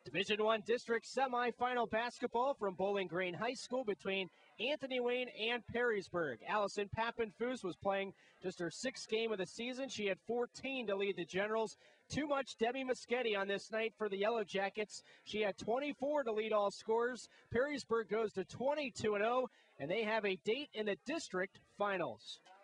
Division I District semifinal basketball from Bowling Green High School between Anthony Wayne and Perrysburg. Allison Pappenfus was playing just her sixth game of the season. She had 14 to lead the Generals. Too much Debbie Muschetti on this night for the Yellow Jackets. She had 24 to lead all scorers. Perrysburg goes to 22-0, and they have a date in the district finals.